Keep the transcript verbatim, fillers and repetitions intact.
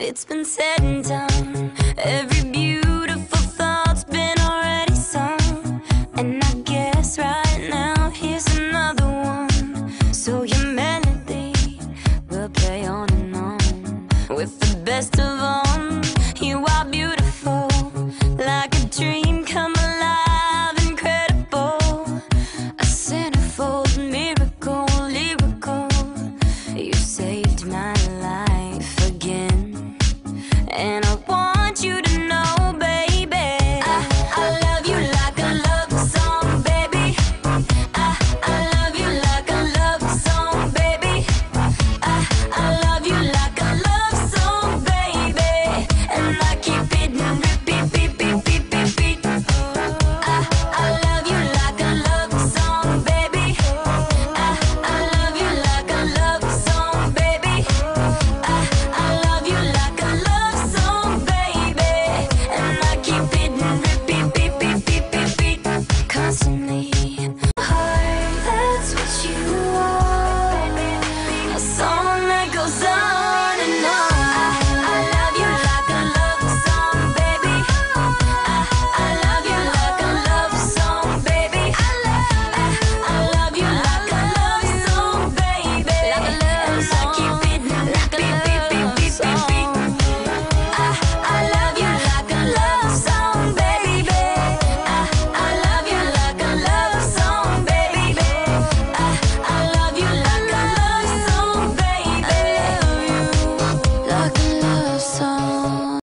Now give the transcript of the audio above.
It's been said and done. Every beautiful thought's been already sung. And I guess right now here's another one. So your melody will play on and on with the best of all